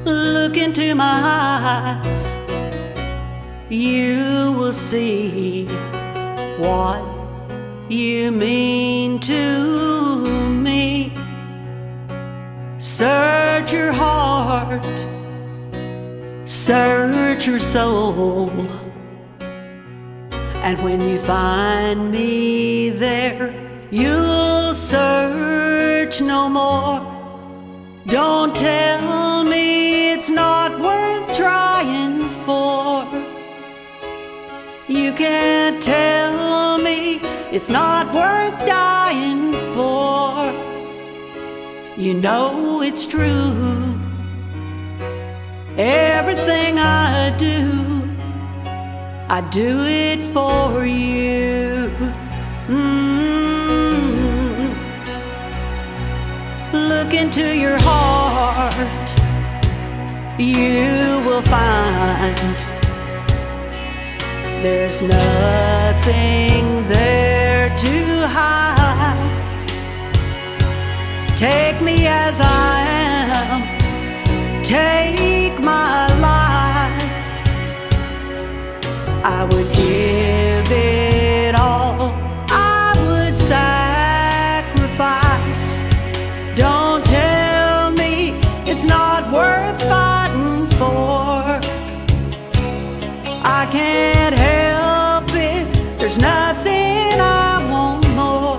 Look into my eyes, you will see what you mean to me. Search your heart, search your soul, and when you find me there, you'll search no more. Don't tell me it's not worth trying for. You can't tell me it's not worth dying for. You know it's true. Everything I do it for you. Look into your heart, you will find there's nothing there to hide. Take me as I am, take my life. I would give it all, I would sacrifice. Don't tell me it's not worth fighting for. I can't help it, there's nothing I want more.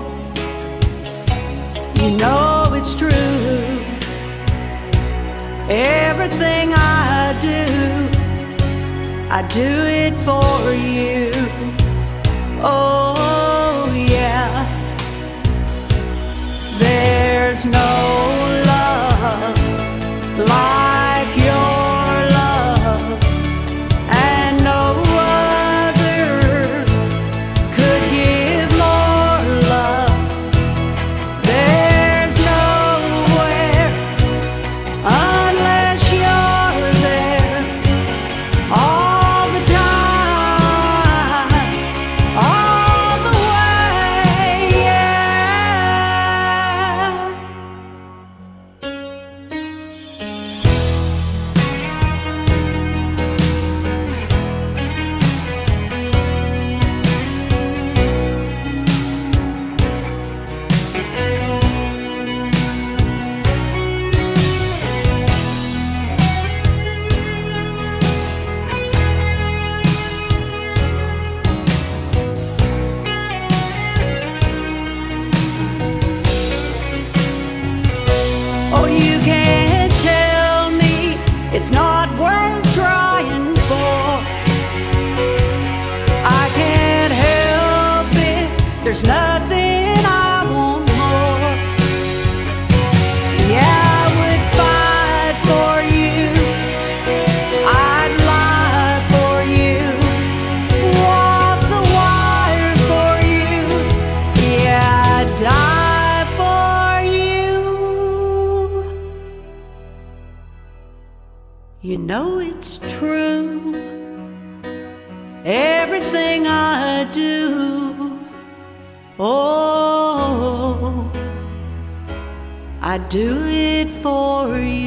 You know it's true. Everything I do it for you. Oh yeah. There's no love like your love, and no other could give more love. There's nowhere unless you're there all the time, all the way, yeah. Oh, you can't tell me it's not worth trying for. I can't help it, there's nothing I want more. Yeah, I would fight for you, I'd lie for you, walk the wire for you. Yeah, I'd die for you. You know it's true. Everything I do, oh, I do it for you.